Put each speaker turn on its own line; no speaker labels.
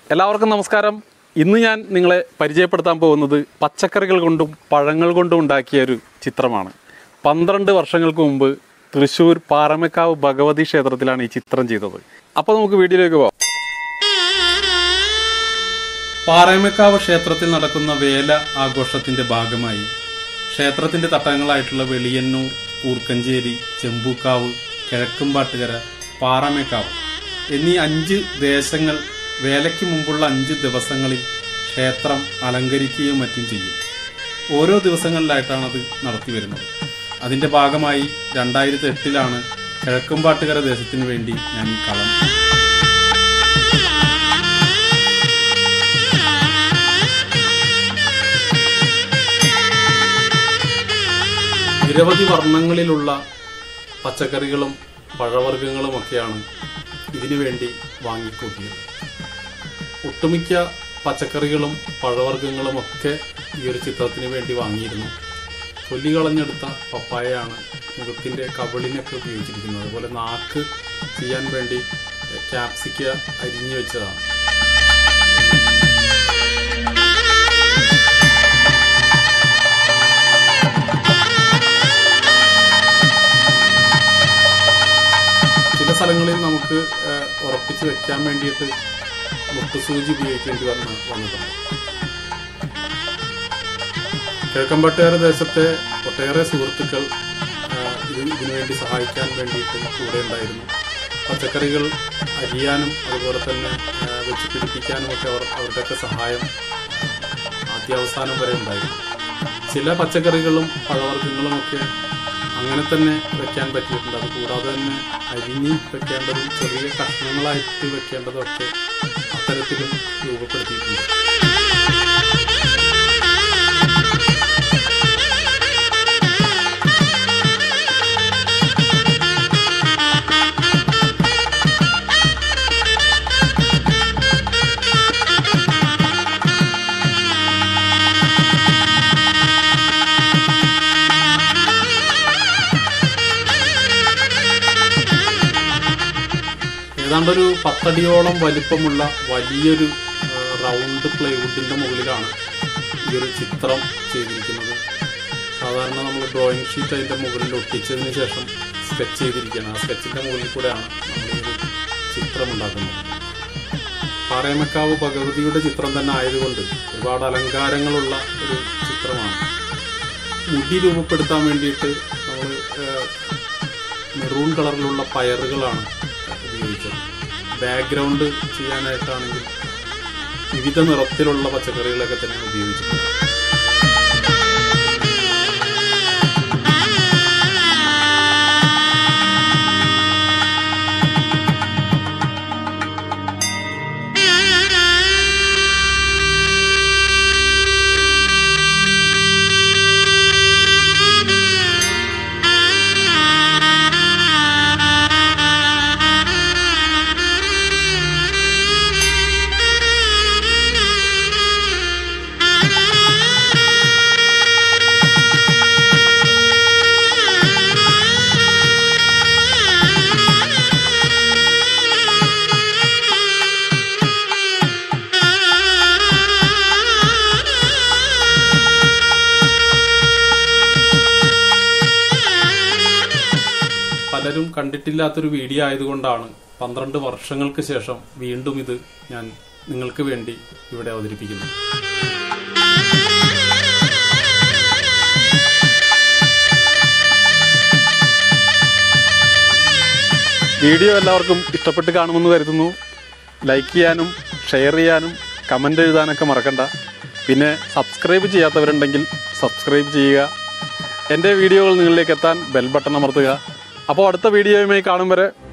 എല്ലാവർക്കും നമസ്കാരം. ഇന്ന് ഞാൻ നിങ്ങളെ പരിചയപ്പെടുത്താൻ പോകുന്നത് പച്ചക്കറികൾ കൊണ്ടും പഴങ്ങൾ കൊണ്ടും ഉണ്ടാക്കിയ ഒരു ചിത്രമാണ്. 12 വർഷങ്ങൾക്ക് മുമ്പ് തൃശ്ശൂർ പാറമേക്കാവ് ഭഗവതി ക്ഷേത്രത്തിലാണ് ഈ ചിത്രം ചെയ്തത്. അപ്പോൾ നമുക്ക് വീഡിയോയിലേക്ക് പോകാം. പാറമേക്കാവ് ക്ഷേത്രത്തിൽ നടക്കുന്ന വേല ആഘോഷത്തിന്റെ ഭാഗമായി ക്ഷേത്രത്തിന്റെ തട്ടങ്ങളായിട്ടുള്ള വെളിയന്നൂർ, കൂർക്കഞ്ചേരി, ചെമ്പൂക്കാവ്, കിഴക്കുംപാട്ടുകര, പാറമേക്കാവ് എന്നീ 5 ദേശങ്ങൾ വേലയ്ക്ക് മുമ്പുള്ള 5 ദിവസങ്ങളിൽ ക്ഷേത്രം അലങ്കരിക്കുകയും മറ്റും ചെയ്യും. ഓരോ ദിവസങ്ങളിലായിട്ടാണ് അത് നടത്തി വരുന്നത്. അതിന്റെ ഭാഗമായി 2008 കിഴക്കുംപാട്ടുകര ദേശത്തിന് വേണ്ടി ഞാൻ ഈ കളം നിരവധി വർണ്ണങ്ങളിലുള്ള പച്ചക്കറികളും പഴവർഗ്ഗങ്ങളുമൊക്കെയാണ് ഇതിനു വേണ്ടി വാങ്ങിക്കൂട്ടിയത്. ഒട്ടുമിക്ക പച്ചക്കറികളും പഴവർഗ്ഗങ്ങളുമൊക്കെ ഈ ഒരു ചിത്രത്തിന് വേണ്ടി വാങ്ങിയിരുന്നു. തൊലി കളഞ്ഞെടുത്ത പപ്പായയാണ് മുഖത്തിൻ്റെ കവിളിനൊക്കെ ഉപയോഗിച്ചിരിക്കുന്നത്. അതുപോലെ നാക്ക് ചെയ്യാൻ വേണ്ടി ക്യാപ്സിക്ക അരിഞ്ഞു വെച്ചതാണ്. ചില സ്ഥലങ്ങളിൽ നമുക്ക് ഉറപ്പിച്ച് വെക്കാൻ വേണ്ടിയിട്ട് മുട്ടുസൂചി ഉപയോഗിക്കേണ്ടി വന്നതാണ്. കിഴക്കുംപാട്ടുകര ദേശത്തെ ഒട്ടേറെ സുഹൃത്തുക്കൾ ഇതിനുവേണ്ടി സഹായിക്കാൻ വേണ്ടിയിട്ട് കൂടെ ഉണ്ടായിരുന്നു. പച്ചക്കറികൾ അരിയാനും അതുപോലെ തന്നെ വെച്ച് പിടിപ്പിക്കാനും ഒക്കെ അവരുടെയൊക്കെ സഹായം ആദ്യാവസാനം വരെ ഉണ്ടായിരുന്നു. ചില പച്ചക്കറികളും പഴവർഗ്ഗങ്ങളുമൊക്കെ അങ്ങനെ തന്നെ വെക്കാൻ പറ്റിയിട്ടുണ്ട്. അതുകൂടാതെ തന്നെ അരിഞ്ഞ് വെക്കേണ്ടതും ചെറിയ കഷ്ണങ്ങളായിട്ട് വെക്കേണ്ടതും ഒക്കെ അത്തരത്തിലും രൂപപ്പെടുത്തിയിട്ടുണ്ട്. ഏതാണ്ടൊരു 10 അടിയോളം വലിപ്പമുള്ള വലിയൊരു റൗണ്ട് പ്ലൈവുഡിൻ്റെ മുകളിലാണ് ഈ ഒരു ചിത്രം ചെയ്തിരിക്കുന്നത്. സാധാരണ നമ്മൾ ഡ്രോയിങ് ഷീറ്റ് അതിൻ്റെ മുകളിൽ ഒട്ടിച്ചതിന് ശേഷം സ്കെച്ച് ചെയ്തിരിക്കുകയാണ്. ആ സ്കെച്ചിൻ്റെ മുകളിൽ കൂടെയാണ് നമ്മളൊരു ചിത്രം ഉണ്ടാക്കുന്നത്. പാറമേക്കാവ് ഭഗവതിയുടെ ചിത്രം തന്നെ ആയതുകൊണ്ട് ഒരുപാട് അലങ്കാരങ്ങളുള്ള ഒരു ചിത്രമാണ്. മുടി രൂപപ്പെടുത്താൻ വേണ്ടിയിട്ട് നമ്മൾ മെറൂൺ കളറിലുള്ള പയറുകളാണ് ഉപയോഗിച്ചത്. ബാക്ക്ഗ്രൗണ്ട് ചെയ്യാനായിട്ടാണെങ്കിൽ വിവിധ നിറത്തിലുള്ള പച്ചക്കറികളൊക്കെ തന്നെ ഉപയോഗിച്ചിട്ടുണ്ട്. പലരും കണ്ടിട്ടില്ലാത്തൊരു വീഡിയോ ആയതുകൊണ്ടാണ് 12 വർഷങ്ങൾക്ക് ശേഷം വീണ്ടും ഇത് ഞാൻ നിങ്ങൾക്ക് വേണ്ടി ഇവിടെ അവതരിപ്പിക്കുന്നത്. വീഡിയോ എല്ലാവർക്കും ഇഷ്ടപ്പെട്ട് കാണുമെന്ന് കരുതുന്നു. ലൈക്ക് ചെയ്യാനും ഷെയർ ചെയ്യാനും കമൻ്റ് എഴുതാനൊക്കെ മറക്കണ്ട. പിന്നെ സബ്സ്ക്രൈബ് ചെയ്യാത്തവരുണ്ടെങ്കിൽ സബ്സ്ക്രൈബ് ചെയ്യുക. എൻ്റെ വീഡിയോകൾ നിങ്ങളിലേക്ക് എത്താൻ ബെൽ ബട്ടൺ അമർത്തുക. അപ്പോൾ അടുത്ത വീഡിയോയുമായി കാണും വരെ